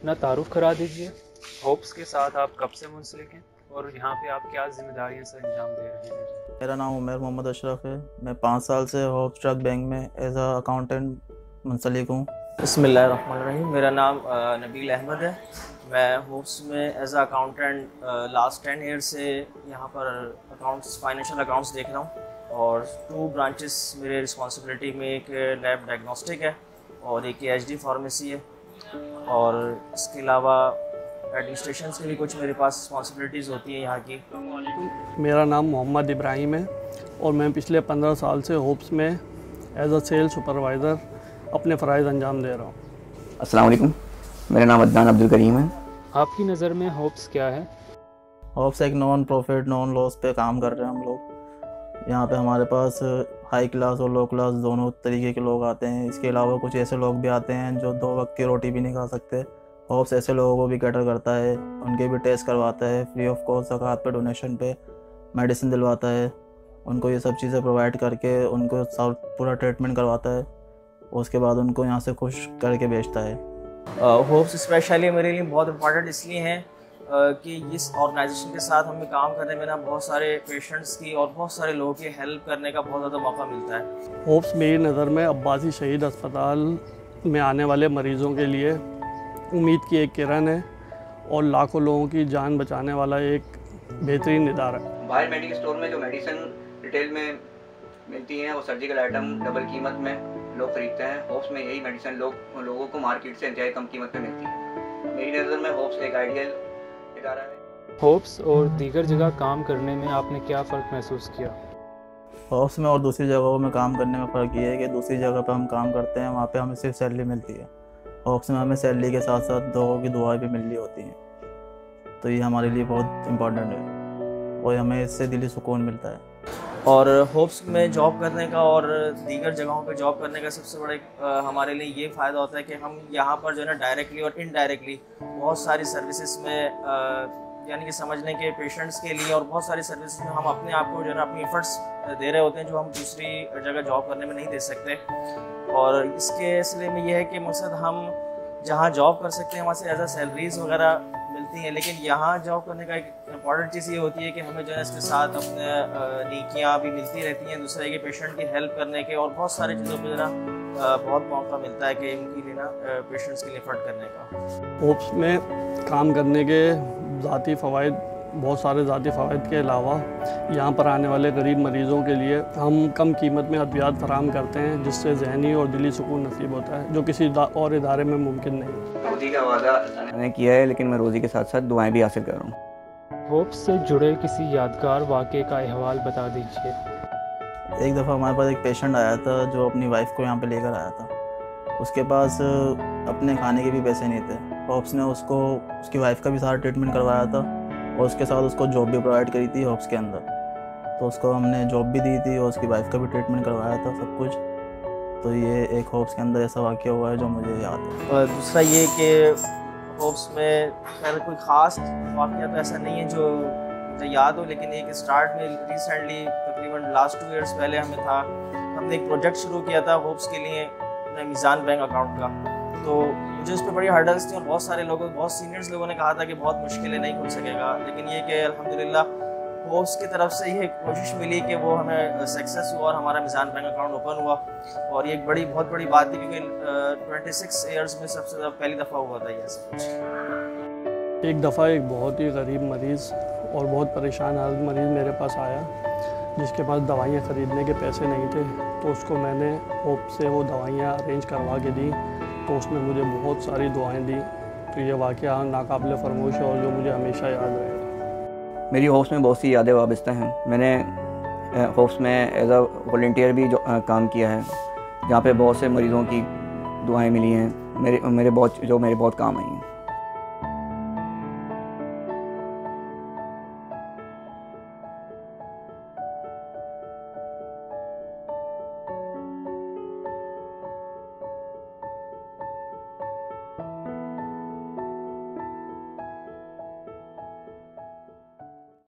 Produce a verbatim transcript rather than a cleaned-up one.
अपना तारुफ करा दीजिए। होप्स के साथ आप कब से मुंसलिक हैं और यहाँ पे आप क्या जिम्मेदारियाँ से अंजाम दे रहे हैं? मेरा नाम उमर मोहम्मद अशरफ है। मैं पाँच साल से होप्स ट्रक बैंक में एज अ अकाउंटेंट मुंसलिक हूँ। बिस्मिल्लाहिर्रहमानिर्रहीम। मेरा नाम नबील अहमद है। मैं होप्स में as a accountant last ten year से यहाँ पर अकाउंट्स फाइनेंशियल अकाउंट्स देख रहा हूँ और टू ब्रांचेस मेरे रिस्पॉन्सिबिलिटी में, एक लैब डायग्नोस्टिक है और एक एच डी फार्मेसी है, और इसके अलावा एडमिनिस्ट्रेशन की भी कुछ मेरे पास रिस्पॉन्सिबिलिटीज़ होती हैं यहाँ की। मेरा नाम मोहम्मद इब्राहिम है और मैं पिछले पंद्रह साल से होप्स में एज अ सेल सुपरवाइज़र अपने फ़राइज़ अंजाम दे रहा हूँ। अस्सलाम वालेकुम, मेरा नाम अदनान अब्दुल करीम है। आपकी नज़र में होप्स क्या है? होप्स एक नॉन प्रॉफिट नॉन लॉस पे काम कर रहे हैं हम लोग। यहाँ पे हमारे पास हाई क्लास और लो क्लास दोनों तरीके के लोग आते हैं। इसके अलावा कुछ ऐसे लोग भी आते हैं जो दो वक्त की रोटी भी नहीं खा सकते। होप्स ऐसे लोगों को भी कैटर करता है, उनके भी टेस्ट करवाता है, फ्री ऑफ कॉस्ट ज़कात पे डोनेशन पे मेडिसिन दिलवाता है, उनको ये सब चीज़ें प्रोवाइड करके उनको सब पूरा ट्रीटमेंट करवाता है। उसके बाद उनको यहाँ से खुश करके भेजता है। होप्स uh, स्पेशली मेरे लिए बहुत इम्पॉर्टेंट इसलिए हैं uh, कि इस ऑर्गेनाइजेशन के साथ हमें काम करने में ना बहुत सारे पेशेंट्स की और बहुत सारे लोगों की हेल्प करने का बहुत ज़्यादा मौका मिलता है। होप्स मेरी नज़र में अब्बासी शहीद अस्पताल में आने वाले मरीज़ों के लिए उम्मीद की एक किरण है और लाखों लोगों की जान बचाने वाला एक बेहतरीन इदारा है। बाहर मेडिकल स्टोर में जो मेडिसिन रिटेल में मिलती हैं वो सर्जिकल आइटम डबल कीमत में लोग खरीदते हैं। होप्स में यही मेडिसिन लोग लोगों को मार्केट से इंतहाई कम कीमत में मिलती है। मेरी नज़र में होप्स एक आइडियल इदारा है। होप्स और दीगर जगह काम करने में आपने क्या फ़र्क महसूस किया? होप्स में और दूसरी जगहों में काम करने में फ़र्क ये है कि दूसरी जगह पर हम काम करते हैं, वहाँ पे हमें सिर्फ सैलरी मिलती है। होप्स में हमें सैलरी के साथ साथ लोगों की दुआएं भी मिल रही होती हैं, तो ये हमारे लिए बहुत इम्पोर्टेंट है और हमें इससे दिली सुकून मिलता है। और होप्स में जॉब करने का और दीगर जगहों पे जॉब करने का सबसे बड़ा एक हमारे लिए ये फ़ायदा होता है कि हम यहाँ पर जो है ना डायरेक्टली और इनडायरेक्टली बहुत सारी सर्विसेज में आ, यानी कि समझने के पेशेंट्स के लिए और बहुत सारी सर्विसेज में हम अपने आप को जो है ना अपनी एफर्ट्स दे रहे होते हैं जो हम दूसरी जगह जॉब करने में नहीं दे सकते। और इसके सिलसिले में यह है कि मकसद हम जहाँ जॉब कर सकते हैं वहाँ से एज अ सैलरीज वगैरह मिलती हैं, लेकिन यहाँ जॉब करने का एक इम्पॉर्टेंट चीज़ ये होती है कि हमें जो है इसके साथ अपने नीकियाँ भी मिलती रहती हैं, दूसरे के पेशेंट की हेल्प करने के और बहुत सारी चीज़ों पर जो ना बहुत मौका मिलता है कि उनकी लिए ना पेशेंट्स के लिए एफर्ट करने का। होप्स में काम करने के ज़ाती फ़वाइद, बहुत सारे ज़ाती फ़वाइद के अलावा यहाँ पर आने वाले गरीब मरीज़ों के लिए हम कम कीमत में अद्वियात फराहम करते हैं, जिससे जहनी और दिली सुकून नसीब होता है जो किसी और इदारे में मुमकिन नहीं। रोज़ी का वादा मैंने किया है, लेकिन मैं रोज़ी के साथ साथ दुआएं भी हासिल कर रहा हूँ। होप्स से जुड़े किसी यादगार वाक़े का अहवाल बता दीजिए। एक दफ़ा हमारे पास एक पेशेंट आया था जो अपनी वाइफ को यहाँ पे लेकर आया था। उसके पास अपने खाने के भी पैसे नहीं थे। होप्स ने उसको उसकी वाइफ का भी सारा ट्रीटमेंट करवाया था और उसके साथ उसको जॉब भी प्रोवाइड करी थी होप्स के अंदर। तो उसको हमने जॉब भी दी थी और उसकी वाइफ का भी ट्रीटमेंट करवाया था, सब कुछ। तो ये एक होप्स के अंदर ऐसा वाक़या हुआ है जो मुझे याद है। और दूसरा ये कि होप्स में खैर कोई ख़ास वाक़या तो ऐसा नहीं है जो मुझे याद हो, लेकिन एक स्टार्ट में रिसेंटली तकरीबन लास्ट टू ईयर्स पहले हमें था हमने एक प्रोजेक्ट शुरू किया था होप्स के लिए मीज़ान बैंक अकाउंट का। तो मुझे उस पर बड़ी हर्डल्स थी और बहुत सारे लोगों बहुत सीनियर्स लोगों ने कहा था कि बहुत मुश्किलें नहीं खुल सकेगा, लेकिन ये कि अल्हम्दुलिल्लाह होप्स की तरफ से ये कोशिश मिली कि वो हमें सक्सेस हुआ और हमारा मीज़ान बैंक अकाउंट ओपन हुआ। और ये एक बड़ी बहुत बड़ी बात थी क्योंकि ट्वेंटी सिक्स ईयर्स में सबसे पहली दफ़ा हुआ था ये सब कुछ। एक दफ़ा एक बहुत ही गरीब मरीज़ और बहुत परेशान हालत मरीज़ मेरे पास आया जिसके पास दवाइयाँ ख़रीदने के पैसे नहीं थे, तो उसको मैंने होप से वो दवाइयाँ अरेंज करवा के दी, तो उसने मुझे बहुत सारी दुआएं दी। तो ये वाक़या नाकाबिल फरमोश है और जो मुझे हमेशा याद रहेगा। मेरी होप्स में बहुत सी यादें वाबस्ता हैं। मैंने होप्स में एज अ वॉलंटियर भी जो आ, काम किया है, जहाँ पे बहुत से मरीज़ों की दुआएं मिली हैं, मेरे मेरे बहुत जो मेरे बहुत काम आई हैं।